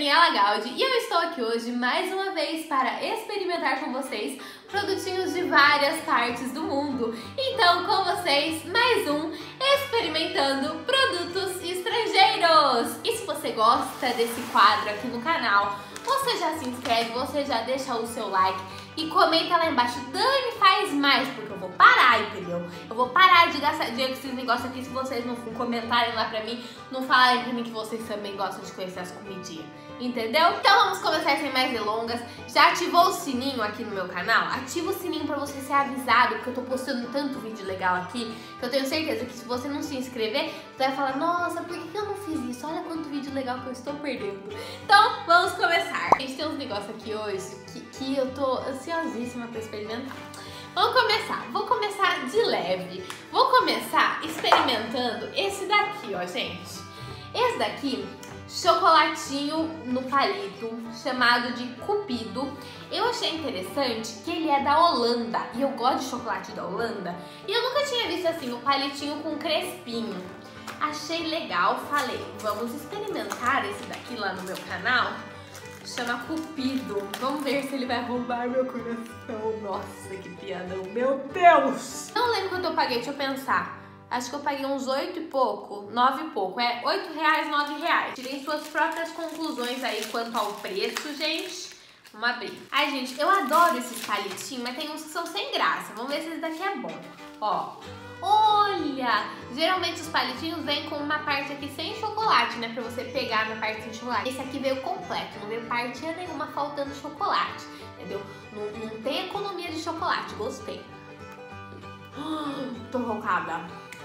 Daniela Gaudi e eu estou aqui hoje mais uma vez para experimentar com vocês produtinhos de várias partes do mundo. Então, com vocês, mais um Experimentando Produtos Estrangeiros. E se você gosta desse quadro aqui no canal, você já se inscreve, você já deixa o seu like e comenta lá embaixo, Dani, faz mais, porque eu vou parar, entendeu? Eu vou parar de gastar dinheiro com esses negócios aqui se vocês não comentarem lá pra mim, não falarem pra mim que vocês também gostam de conhecer as comidinhas, entendeu? Então vamos começar sem mais delongas. Já ativou o sininho aqui no meu canal? Ativa o sininho pra você ser avisado, porque eu tô postando tanto vídeo legal aqui, que eu tenho certeza que se você não se inscrever, você vai falar, nossa, por que eu não fiz isso? Olha quanto vídeo legal que eu estou perdendo. Então, vamos começar. A gente tem uns negócios aqui hoje que eu tô ansiosíssima pra experimentar. Vamos começar. Vou começar de leve. Vou começar experimentando esse daqui, ó, gente. Esse daqui, chocolatinho no palito, chamado de Cupido. Eu achei interessante que ele é da Holanda e eu gosto de chocolate da Holanda. E eu nunca tinha visto assim, o palitinho com crespinho. Achei legal, falei, vamos experimentar esse daqui lá no meu canal. Chama Cupido. Vamos ver se ele vai roubar meu coração. Nossa, que piadão. Meu Deus! Não lembro quanto eu paguei, deixa eu pensar. Acho que eu paguei uns 8 e pouco, 9 e pouco. É R$8, R$9. Tirem suas próprias conclusões aí quanto ao preço, gente. Vamos abrir. Ai, gente, eu adoro esses palitinhos, mas tem uns que são sem graça. Vamos ver se esse daqui é bom. Ó. Olha! Geralmente os palitinhos vêm com uma parte aqui sem chocolate, né? Pra você pegar na parte sem chocolate. Esse aqui veio completo, não veio partinha nenhuma faltando chocolate, entendeu? Não tem economia de chocolate, gostei. Tô rocada.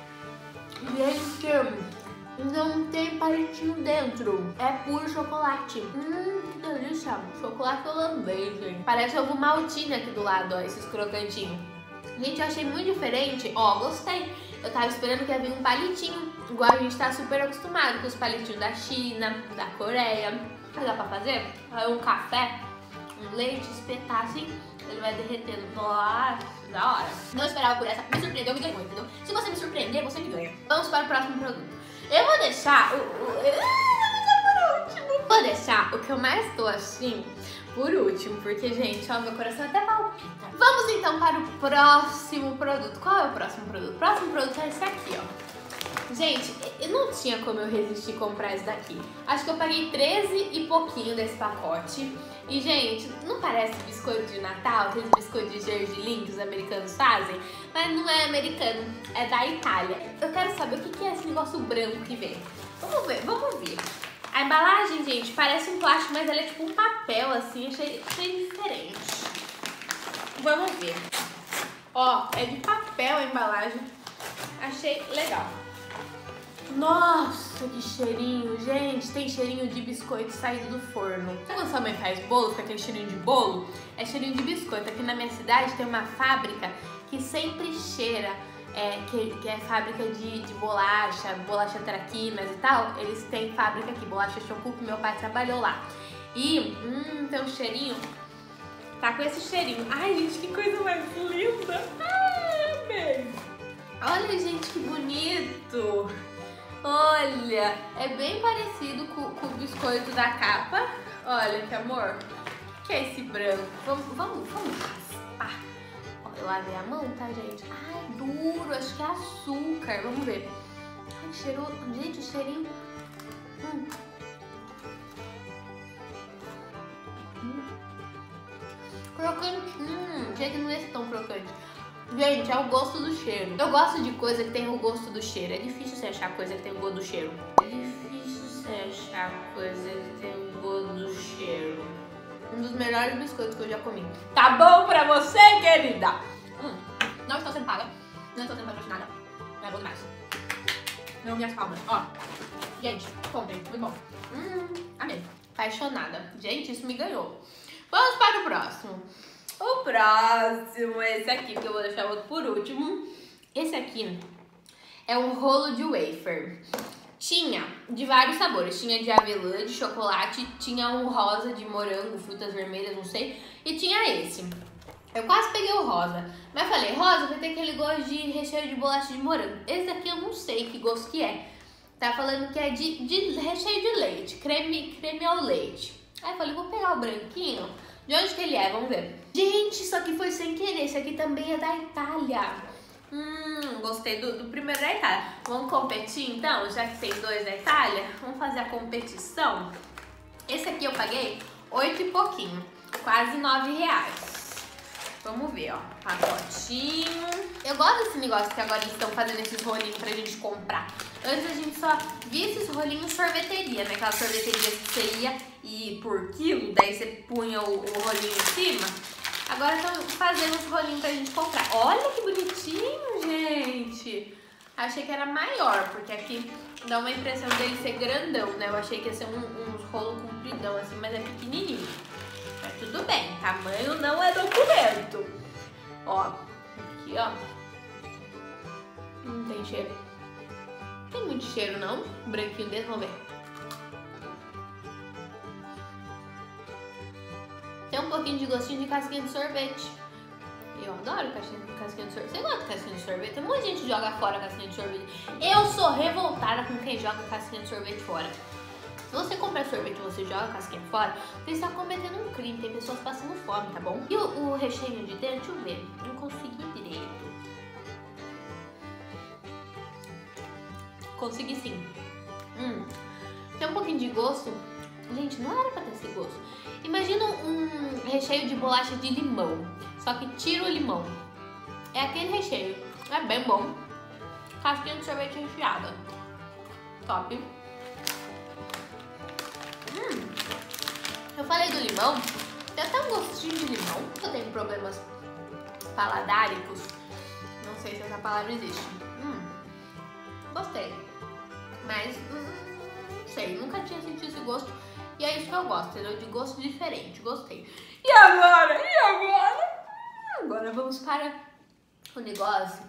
Gente, não tem palitinho dentro. É puro chocolate. Que delícia. Chocolate holandês, gente. Parece ovo maltine aqui do lado, ó, esses crocantinhos. Gente, eu achei muito diferente. Ó, gostei. Eu tava esperando que ia vir um palitinho, igual a gente tá super acostumado com os palitinhos da China, da Coreia. Mas dá pra fazer? Aí um café, um leite, espetar assim, ele vai derretendo. Nossa, da hora. Não esperava por essa. Me surpreendeu, me ganhou, entendeu? Se você me surpreender, você me ganha. Vamos para o próximo produto. Eu vou deixar Vou deixar o que eu mais tô assim por último, porque, gente, ó, meu coração até palpita. Vamos então para o próximo produto. Qual é o próximo produto? O próximo produto é esse aqui, ó. Gente, não tinha como eu resistir comprar esse daqui. Acho que eu paguei 13 e pouquinho desse pacote. E, gente, não parece biscoito de Natal, aqueles biscoitos de gergelim que os americanos fazem? Mas não é americano, é da Itália. Eu quero saber o que é esse negócio branco que vem. Vamos ver, vamos ver. A embalagem, gente, parece um plástico, mas ela é tipo um papel, assim, achei diferente. Vamos ver. Ó, é de papel a embalagem. Achei legal. Nossa, que cheirinho, gente. Tem cheirinho de biscoito saído do forno. Sabe quando sua mãe faz bolo, com aquele cheirinho de bolo? É cheirinho de biscoito. Aqui na minha cidade tem uma fábrica que sempre cheira. Que é fábrica de bolacha traquinas e tal. Eles têm fábrica aqui, bolacha Choco, que meu pai trabalhou lá. E, tem um cheirinho. Tá com esse cheirinho. Ai, gente, que coisa mais linda. Ai, amei. Olha, gente, que bonito. Olha, é bem parecido com o biscoito da capa. Olha, que amor. O que é esse branco? Vamos raspar. Eu lavei a mão, tá, gente? Ai, duro, acho que é açúcar. Vamos ver. Ai, cheirou. Gente, o cheirinho. Crocantinho. Gente, não é tão crocante. Gente, é o gosto do cheiro. Eu gosto de coisa que tem o gosto do cheiro. É difícil você achar coisa que tem o gosto do cheiro. É difícil você achar coisa que tem o gosto do cheiro. Um dos melhores biscoitos que eu já comi. Tá bom pra você, querida? Não estou sendo paga. Não estou sendo patrocinada. É bom demais. Não minhas palmas. Ó. Gente, comprem. Muito bom. Amei. Apaixonada. Gente, isso me ganhou. Vamos para o próximo. O próximo é esse aqui, que eu vou deixar o outro por último. Esse aqui é um rolo de wafer. Tinha de vários sabores. Tinha de avelã, de chocolate, tinha um rosa de morango, frutas vermelhas, não sei. E tinha esse. Eu quase peguei o rosa, mas falei, rosa vai ter aquele gosto de recheio de bolacha de morango. Esse daqui eu não sei que gosto que é. Tá falando que é de recheio de leite, creme ao leite. Aí eu falei, vou pegar o branquinho. De onde que ele é? Vamos ver. Gente, isso aqui foi sem querer. Esse aqui também é da Itália. Gostei do primeiro da Itália. Vamos competir então? Já que tem dois da Itália, vamos fazer a competição. Esse aqui eu paguei 8 e pouquinho. Quase 9 reais. Vamos ver, ó. Pacotinho. Eu gosto desse negócio que agora eles estão fazendo esses rolinhos pra gente comprar. Antes a gente só via esses rolinhos sorveteria, né? Aquelas sorveterias que você ia e por quilo, daí você punha o rolinho em cima. Agora estão fazendo os rolinhos pra gente comprar. Olha que bonitinho, gente. Achei que era maior, porque aqui dá uma impressão dele ser grandão, né? Eu achei que ia ser uns rolos compridão assim, mas é pequenininho. Mas tudo bem, tamanho não é documento. Ó, aqui ó. Não tem cheiro. Não tem muito cheiro não. Um branquinho desse, vamos ver. Tem um pouquinho de gostinho de casquinha de sorvete. Eu adoro casquinha de sorvete. Você gosta de casquinha de sorvete? Tem muita gente que joga fora a casquinha de sorvete. Eu sou revoltada com quem joga casquinha de sorvete fora. Se você comprar sorvete e você joga a casquinha fora, você está cometendo um crime. Tem pessoas passando fome, tá bom? E o recheio de dentro, deixa eu ver. Não consegui direito. Consegui sim. Tem um pouquinho de gosto. Gente, não era pra ter esse gosto. Imagina um recheio de bolacha de limão. Só que tira o limão. É aquele recheio. É bem bom. Casquinha de sorvete recheada. Top. Eu falei do limão. Tem até um gostinho de limão. Eu tenho problemas paladáricos. Não sei se essa palavra existe. Gostei. Mas não sei. Nunca tinha sentido esse gosto. E é isso que eu gosto, entendeu? De gosto diferente. Gostei. E agora? Agora vamos para o negócio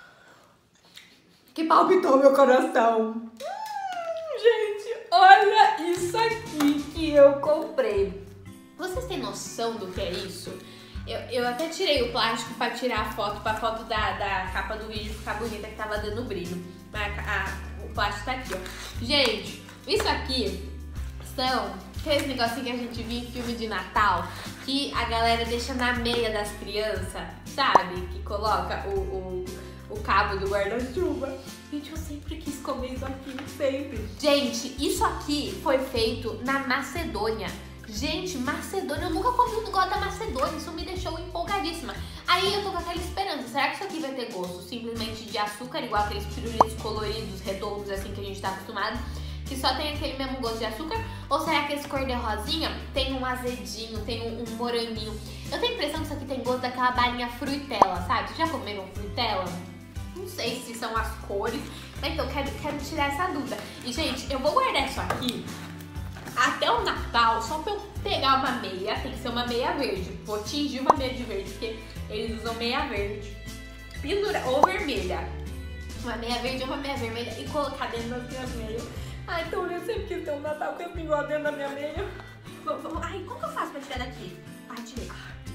que palpitou meu coração. Gente, olha isso aqui que eu comprei. Vocês têm noção do que é isso? Eu até tirei o plástico pra tirar a foto, pra foto da capa do vídeo ficar bonita, que tava dando brilho. O plástico tá aqui, ó. Gente, isso aqui são aqueles negocinhos que a gente vê em filme de Natal, que a galera deixa na meia das crianças, sabe? Que coloca o cabo do guarda-chuva. Gente, eu sempre quis comer isso aqui, sempre. Gente, isso aqui foi feito na Macedônia. Gente, Macedônia, eu nunca comi um negócio da Macedônia, isso me deixou empolgadíssima. Aí eu tô com aquela esperança, será que isso aqui vai ter gosto simplesmente de açúcar, igual aqueles pirulitos coloridos, redondos, assim, que a gente tá acostumado, que só tem aquele mesmo gosto de açúcar? Ou será que esse cor de rosinha tem um azedinho, tem um moranguinho? Eu tenho a impressão que isso aqui tem gosto daquela balinha fruitela, sabe? Vocês já comeram fruitela? Não sei se são as cores, mas então quero tirar essa dúvida. E, gente, eu vou guardar isso aqui até o Natal, só pra eu pegar uma meia. Tem que ser uma meia verde. Vou tingir uma meia de verde, porque eles usam meia verde. Ou vermelha. Uma meia verde ou uma meia vermelha e colocar dentro das minhas meias. Ai, então eu sempre quis ter um Natal com esse negócio dentro da minha meia. Ai, como que eu faço pra tirar daqui? Ai, tirei.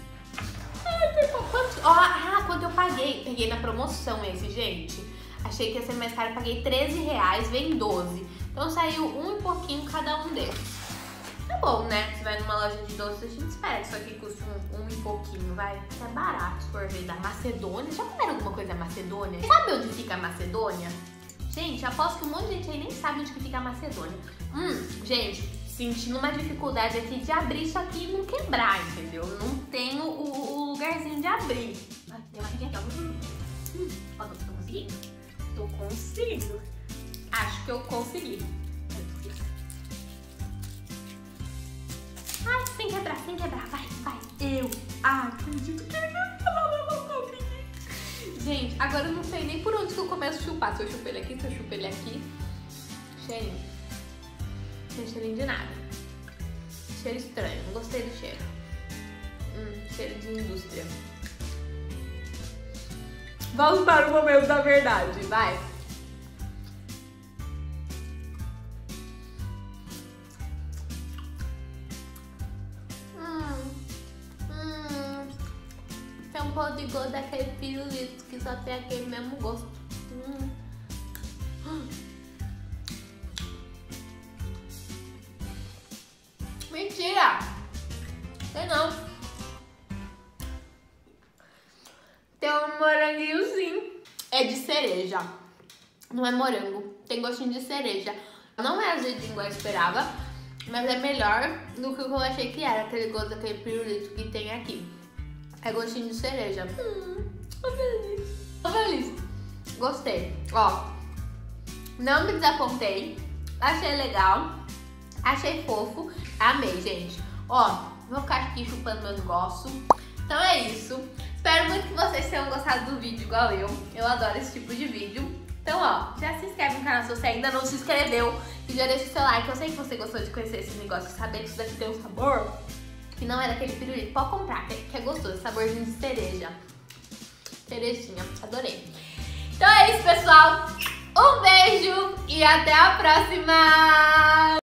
Ai, quanto eu paguei? Peguei na promoção esse, gente. Achei que ia ser mais caro, paguei 13 reais, vem 12. Então saiu um e pouquinho cada um deles. Tá bom, né? Você vai numa loja de doces, a gente espera que isso aqui custe um e pouquinho, vai. É barato, se for ver, da Macedônia. Já comeram alguma coisa da Macedônia? Sabe onde fica a Macedônia? Gente, aposto que um monte de gente aí nem sabe onde que fica a Macedônia. Gente, sentindo uma dificuldade aqui de abrir isso aqui e não quebrar, entendeu? Não tenho o lugarzinho de abrir. Ai, tem uma aqui, ó. Ó, tô conseguindo? Tô conseguindo. Acho que eu consegui. Ai, sem quebrar, vai. Eu acredito que eu consegui. Gente, agora eu não sei nem por onde que eu começo a chupar. Se eu chupo ele aqui, se eu chupo ele aqui. Cheirinho. Não tem cheirinho de nada. Cheiro estranho, não gostei do cheiro. Cheiro de indústria. Vamos para o momento da verdade, vai. Tem um pouco de gosto daquele pirulito que só tem aquele mesmo gosto. cereja. Não é morango, tem gostinho de cereja. Não é azedinho igual eu esperava, mas é melhor do que o que eu achei que era, aquele gosto daquele pirulito que tem aqui. É gostinho de cereja. Tô feliz. Tô feliz. Gostei. Ó, não me desapontei. Achei legal. Achei fofo. Amei, gente. Ó, vou ficar aqui chupando meu negócio. Então é isso. Espero muito que vocês tenham gostado do vídeo igual eu. Eu adoro esse tipo de vídeo. Então, ó, já se inscreve no canal se você ainda não se inscreveu. E já deixa o seu like. Eu sei que você gostou de conhecer esse negócio, saber que isso daqui tem um sabor que não é daquele pirulito. Pode comprar, que é gostoso. Saborzinho de cereja. Cerejinha. Adorei. Então é isso, pessoal. Um beijo e até a próxima!